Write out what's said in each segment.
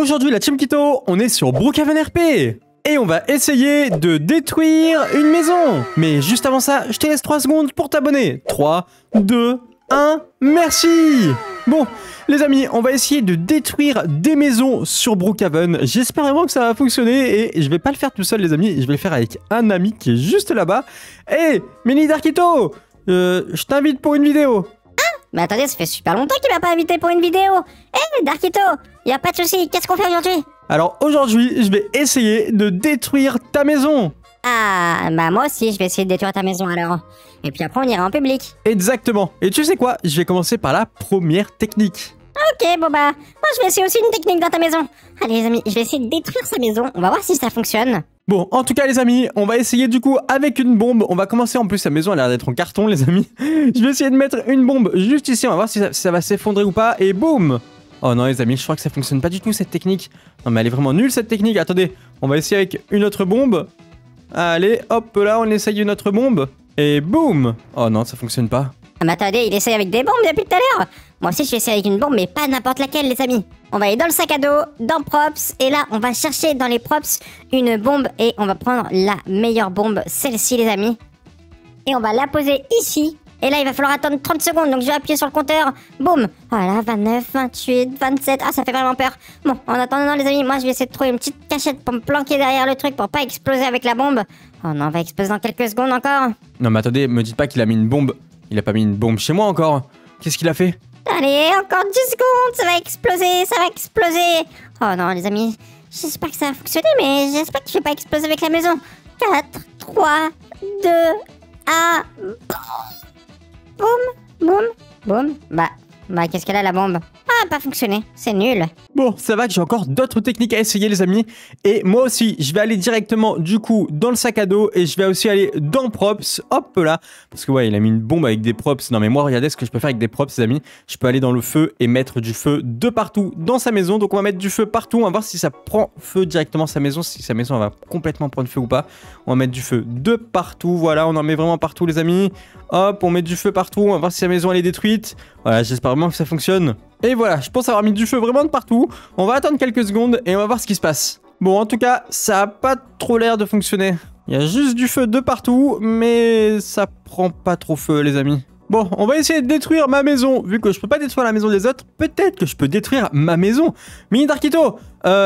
Aujourd'hui, la Team Kito, on est sur Brookhaven RP et on va essayer de détruire une maison. Mais juste avant ça, je te laisse 3 secondes pour t'abonner. 3, 2, 1, merci. Bon, les amis, on va essayer de détruire des maisons sur Brookhaven. J'espère vraiment que ça va fonctionner et je vais pas le faire tout seul, les amis. Je vais le faire avec un ami qui est juste là-bas. Hey, Mini Darkito, je t'invite pour une vidéo. Mais attendez, ça fait super longtemps qu'il m'a pas invité pour une vidéo. Hé, Darkito, y a pas de souci, qu'est-ce qu'on fait aujourd'hui? Alors aujourd'hui, je vais essayer de détruire ta maison. Ah, bah moi aussi, je vais essayer de détruire ta maison alors. Et puis après, on ira en public. Exactement. Et tu sais quoi? Je vais commencer par la première technique. Ok, bon bah, moi je vais essayer aussi une technique dans ta maison. Allez les amis, je vais essayer de détruire sa maison, on va voir si ça fonctionne. Bon, en tout cas les amis, on va essayer du coup avec une bombe. On va commencer, en plus sa maison a l'air d'être en carton les amis. Je vais essayer de mettre une bombe juste ici, on va voir si ça va s'effondrer ou pas. Et boum! Oh non les amis, je crois que ça fonctionne pas du tout cette technique. Non mais elle est vraiment nulle cette technique. Attendez, on va essayer avec une autre bombe. Allez, hop là, on essaye une autre bombe. Et boum! Oh non, ça fonctionne pas. Ah mais attendez, il essaye avec des bombes depuis tout à l'heure. Moi aussi je vais essayer avec une bombe, mais pas n'importe laquelle les amis. On va aller dans le sac à dos, dans props, et là on va chercher dans les props une bombe, et on va prendre la meilleure bombe, celle-ci les amis. Et on va la poser ici, et là il va falloir attendre 30 secondes, donc je vais appuyer sur le compteur, boum. Voilà, 29, 28, 27, ah ça fait vraiment peur. Bon, en attendant les amis, moi je vais essayer de trouver une petite cachette pour me planquer derrière le truc, pour pas exploser avec la bombe. Oh non, on va exploser dans quelques secondes encore. Non mais attendez, me dites pas qu'il a mis une bombe. Il a pas mis une bombe chez moi encore. Qu'est-ce qu'il a fait? Allez, encore 10 secondes, ça va exploser, ça va exploser. Oh non, les amis, j'espère que ça va fonctionner, mais j'espère que je vais pas exploser avec la maison. 4, 3, 2, 1... Boum, boum, boum. Bah, qu'est-ce qu'elle a la bombe? Ah, pas fonctionné, c'est nul. Bon, ça va que j'ai encore d'autres techniques à essayer les amis. Et moi aussi, je vais aller directement du coup dans le sac à dos. Et je vais aussi aller dans props, hop là. Parce que ouais, il a mis une bombe avec des props. Non mais moi, regardez ce que je peux faire avec des props les amis. Je peux aller dans le feu et mettre du feu de partout dans sa maison. Donc on va mettre du feu partout, on va voir si ça prend feu directement sa maison. Si sa maison elle va complètement prendre feu ou pas. On va mettre du feu de partout, voilà, on en met vraiment partout les amis. Hop, on met du feu partout, on va voir si sa maison elle est détruite. Voilà, j'espère vraiment que ça fonctionne. Et voilà, je pense avoir mis du feu vraiment de partout. On va attendre quelques secondes et on va voir ce qui se passe. Bon, en tout cas, ça a pas trop l'air de fonctionner. Il y a juste du feu de partout, mais ça prend pas trop feu, les amis. Bon, on va essayer de détruire ma maison. Vu que je peux pas détruire la maison des autres, peut-être que je peux détruire ma maison. Mini Darkito,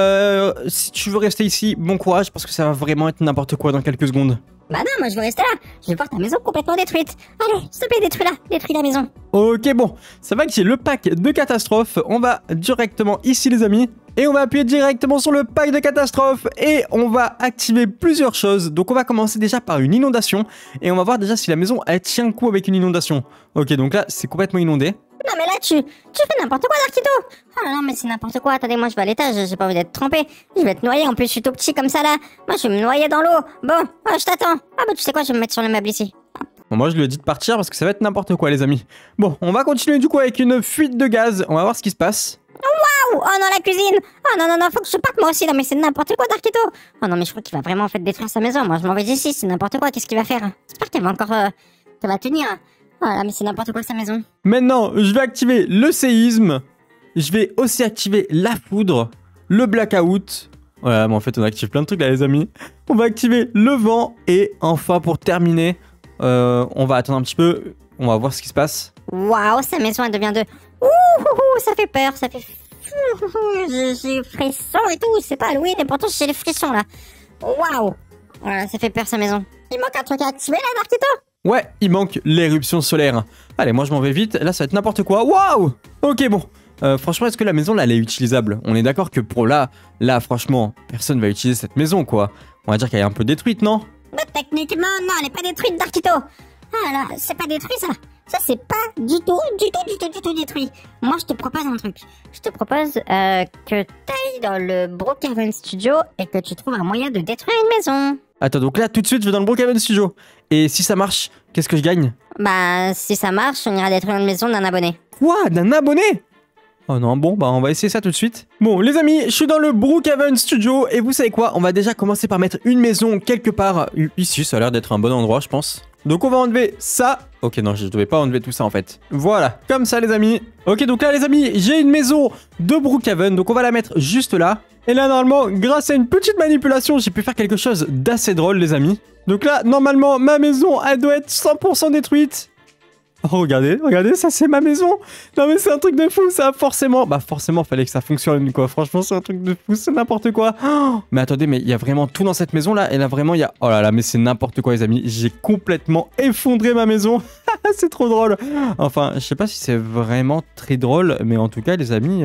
si tu veux rester ici, bon courage, parce que ça va vraiment être n'importe quoi dans quelques secondes. Bah non, moi je veux rester là. Je vais voir ta maison complètement détruite. Allez, s'il te plaît, détruis-la. Détruis la maison. Ok, bon. Ça va que j'ai le pack de catastrophe. On va directement ici, les amis. Et on va appuyer directement sur le pack de catastrophe. Et on va activer plusieurs choses. Donc on va commencer déjà par une inondation. Et on va voir déjà si la maison, elle tient le coup avec une inondation. Ok, donc là, c'est complètement inondé. Non mais là tu fais n'importe quoi Darkito. Oh non mais c'est n'importe quoi, attendez moi je vais à l'étage, j'ai pas envie d'être trempé. Je vais être noyé, en plus je suis tout petit comme ça là. Moi je vais me noyer dans l'eau. Bon, oh, je t'attends. Ah bah tu sais quoi, je vais me mettre sur le meuble ici. Bon, moi je lui ai dit de partir parce que ça va être n'importe quoi les amis. Bon, on va continuer du coup avec une fuite de gaz. On va voir ce qui se passe. Waouh. Oh non la cuisine. Oh non non non, faut que je parte moi aussi. Non mais c'est n'importe quoi Darkito. Oh non mais je crois qu'il va vraiment en fait détruire sa maison. Moi je m'en vais d'ici, c'est n'importe quoi, qu'est-ce qu'il va faire? J'espère qu'elle va encore... qu'elle va tenir. Voilà, mais c'est n'importe quoi sa maison. Maintenant, je vais activer le séisme. Je vais aussi activer la foudre, le blackout. Voilà, mais en fait, on active plein de trucs là, les amis. On va activer le vent. Et enfin, pour terminer, on va attendre un petit peu. On va voir ce qui se passe. Waouh, sa maison, elle devient de... Ouh, ça fait peur, ça fait... J'ai frissons et tout, c'est pas Halloween, et pourtant j'ai les frissons là. Waouh. Voilà, ça fait peur sa maison. Il manque un truc à activer là, Darkito? Ouais, il manque l'éruption solaire. Allez, moi je m'en vais vite. Là, ça va être n'importe quoi. Waouh! Ok, bon. Franchement, est-ce que la maison, là, elle est utilisable? On est d'accord que pour là, franchement, personne va utiliser cette maison, quoi. On va dire qu'elle est un peu détruite, non? Bah, techniquement, non, elle est pas détruite, Darkito. Ah là, c'est pas détruit, ça. Ça, c'est pas du tout détruit. Moi, je te propose un truc. Je te propose que t'ailles dans le Brookhaven Studio et que tu trouves un moyen de détruire une maison. Attends, donc là, tout de suite, je vais dans le Brookhaven Studio. Et si ça marche, qu'est-ce que je gagne? Bah, si ça marche, on ira détruire une maison d'un abonné. Quoi? D'un abonné? Oh non, bon, bah on va essayer ça tout de suite. Bon, les amis, je suis dans le Brookhaven Studio. Et vous savez quoi? On va déjà commencer par mettre une maison quelque part ici. Ça a l'air d'être un bon endroit, je pense. Donc on va enlever ça. Ok, non, je devais pas enlever tout ça en fait. Voilà, comme ça les amis. Ok, donc là les amis, j'ai une maison de Brookhaven. Donc on va la mettre juste là. Et là normalement, grâce à une petite manipulation, j'ai pu faire quelque chose d'assez drôle les amis. Donc là, normalement, ma maison, elle doit être 100% détruite. Oh, regardez, regardez, ça c'est ma maison. Non mais c'est un truc de fou, ça, forcément. Bah forcément, fallait que ça fonctionne, quoi. Franchement, c'est un truc de fou, c'est n'importe quoi. Oh, mais attendez, mais il y a vraiment tout dans cette maison là. Et là vraiment, il y a... Oh là là, mais c'est n'importe quoi les amis. J'ai complètement effondré ma maison. C'est trop drôle. Enfin, je sais pas si c'est vraiment très drôle. Mais en tout cas, les amis...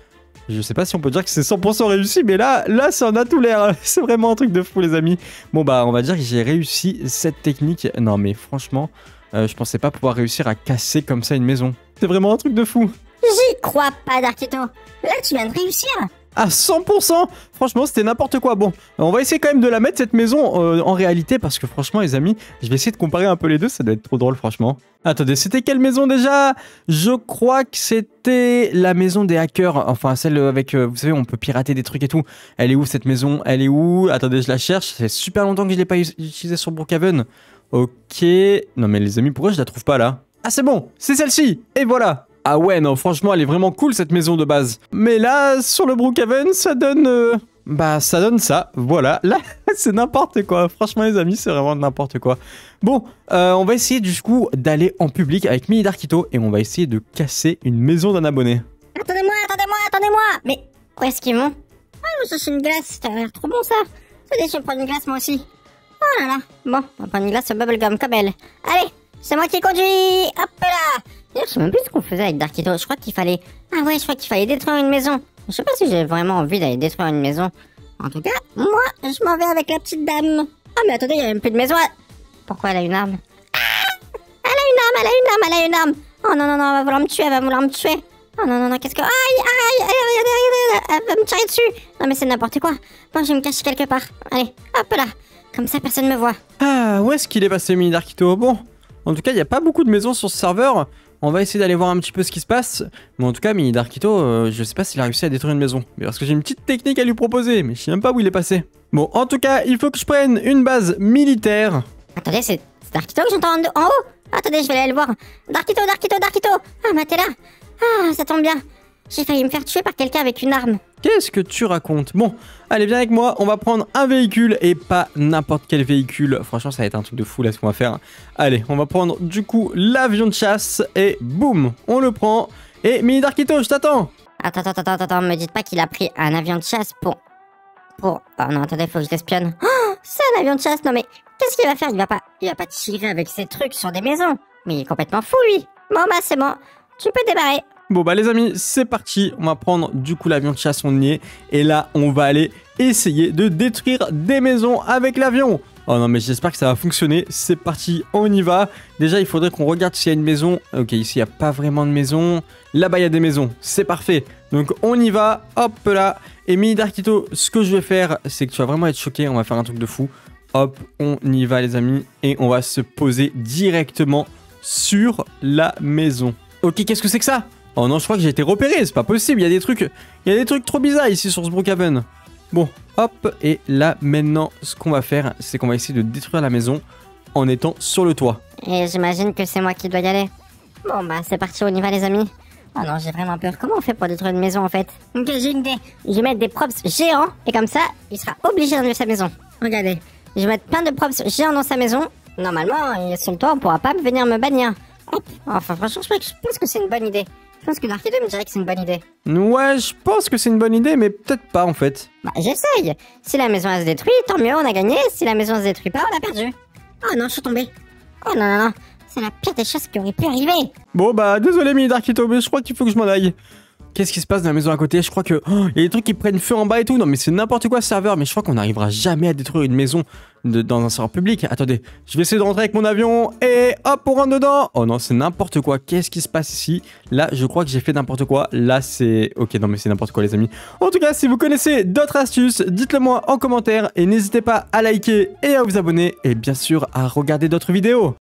Je sais pas si on peut dire que c'est 100% réussi, mais là, ça en a tout l'air. C'est vraiment un truc de fou, les amis. Bon, bah, on va dire que j'ai réussi cette technique. Non, mais franchement, je pensais pas pouvoir réussir à casser comme ça une maison. C'est vraiment un truc de fou. J'y crois pas, Darkito. Là, tu viens de réussir. À 100%. Franchement, c'était n'importe quoi. Bon, on va essayer quand même de la mettre, cette maison, en réalité, parce que franchement, les amis, je vais essayer de comparer un peu les deux. Ça doit être trop drôle, franchement. Attendez, c'était quelle maison déjà? Je crois que c'était la maison des hackers. Enfin, celle avec, vous savez, on peut pirater des trucs et tout. Elle est où, cette maison? Elle est où? Attendez, je la cherche. C'est super longtemps que je l'ai pas utilisée sur Brookhaven. Ok. Non, mais les amis, pourquoi je la trouve pas là? Ah, c'est bon. C'est celle-ci. Et voilà. Ah ouais, non, franchement, elle est vraiment cool, cette maison de base. Mais là, sur le Brookhaven, ça donne... Bah, ça donne ça. Voilà. Là, c'est n'importe quoi. Franchement, les amis, c'est vraiment n'importe quoi. Bon, on va essayer, du coup, d'aller en public avec Mini Darkito et on va essayer de casser une maison d'un abonné. Attendez-moi, attendez-moi, attendez-moi. Mais où est-ce qu'ils vont? Ah, je cherche une glace. Ça a l'air trop bon, ça. Allez, je vais prendre une glace, moi aussi. Oh là là. Bon, on va prendre une glace au bubblegum comme elle. Allez, c'est moi qui conduis. Hop là. Je sais même plus ce qu'on faisait avec Darkito. Je crois qu'il fallait... Ah ouais, je crois qu'il fallait détruire une maison. Je sais pas si j'ai vraiment envie d'aller détruire une maison. En tout cas, moi, je m'en vais avec la petite dame. Ah mais attendez, il y a même plus de maison. Pourquoi elle a une arme? Ah, elle a une arme, elle a une arme, elle a une arme. Oh non, non, non, elle va vouloir me tuer, elle va vouloir me tuer. Oh non, non, non, qu'est-ce que... Aïe, aïe, aïe, aïe, elle va me tirer dessus. Non mais c'est n'importe quoi. Bon, je vais me cacher quelque part. Allez, hop là. Comme ça, personne me voit. Ah, où est-ce qu'il est passé, Mini Darkito? Bon, en tout cas, il n'y a pas beaucoup de maisons sur ce serveur. On va essayer d'aller voir un petit peu ce qui se passe. Mais en tout cas, Mini Darkito, je sais pas s'il a réussi à détruire une maison. Mais parce que j'ai une petite technique à lui proposer, mais je sais même pas où il est passé. Bon, en tout cas, il faut que je prenne une base militaire. Attendez, c'est Darkito que j'entends en haut. Attendez, je vais aller le voir. Darkito, Darkito, Darkito. Ah, bah t'es là. Ah, ça tombe bien. J'ai failli me faire tuer par quelqu'un avec une arme. Qu'est-ce que tu racontes? Bon, allez, viens avec moi, on va prendre un véhicule et pas n'importe quel véhicule. Franchement, ça va être un truc de fou là ce qu'on va faire. Allez, on va prendre du coup l'avion de chasse et boum, on le prend. Et Mini Darkito, je t'attends. Attends, me dites pas qu'il a pris un avion de chasse pour... Oh non, attendez, faut que je l'espionne. Oh, c'est un avion de chasse, non mais qu'est-ce qu'il va faire? Il va pas tirer avec ses trucs sur des maisons. Mais il est complètement fou, lui. Bon bah c'est bon, tu peux démarrer. Bon bah les amis, c'est parti, on va prendre du coup l'avion de chasse, on y est. Et là, on va aller essayer de détruire des maisons avec l'avion. Oh non mais j'espère que ça va fonctionner, c'est parti, on y va. Déjà, il faudrait qu'on regarde s'il y a une maison. Ok, ici, il n'y a pas vraiment de maison. Là-bas, il y a des maisons, c'est parfait. Donc on y va, hop là. Et Mini Darkito, ce que je vais faire, c'est que tu vas vraiment être choqué, on va faire un truc de fou. Hop, on y va les amis. Et on va se poser directement sur la maison. Ok, qu'est-ce que c'est que ça? Oh non, je crois que j'ai été repéré, c'est pas possible, il y a des trucs trop bizarres ici sur ce Brookhaven. Bon, hop, et là maintenant, ce qu'on va faire, c'est qu'on va essayer de détruire la maison en étant sur le toit. Et j'imagine que c'est moi qui dois y aller. Bon bah c'est parti, on y va les amis. Oh non, j'ai vraiment peur. Comment on fait pour détruire une maison en fait? Ok, j'ai une idée. Je vais mettre des props géants et comme ça, il sera obligé d'enlever sa maison. Regardez, je vais mettre plein de props géants dans sa maison. Normalement, sur le toit, on pourra pas venir me bannir. Hop. Enfin franchement, je pense que c'est une bonne idée. Je pense que Darkito me dirait que c'est une bonne idée. Ouais, je pense que c'est une bonne idée, mais peut-être pas en fait. Bah j'essaye. Si la maison elle se détruit, tant mieux, on a gagné. Si la maison elle se détruit pas, on a perdu. Oh non, je suis tombé. Oh non, non, non. C'est la pire des choses qui aurait pu arriver. Bon bah désolé Mini Darkito, mais je crois qu'il faut que je m'en aille. Qu'est-ce qui se passe dans la maison à côté? Je crois que... Oh, il y a des trucs qui prennent feu en bas et tout. Non mais c'est n'importe quoi ce serveur. Mais je crois qu'on n'arrivera jamais à détruire une maison dans un serveur public. Attendez, je vais essayer de rentrer avec mon avion. Et hop, on rentre dedans. Oh non, c'est n'importe quoi. Qu'est-ce qui se passe ici? Là, je crois que j'ai fait n'importe quoi. Là, c'est... Ok, non mais c'est n'importe quoi les amis. En tout cas, si vous connaissez d'autres astuces, dites-le moi en commentaire. Et n'hésitez pas à liker et à vous abonner. Et bien sûr, à regarder d'autres vidéos.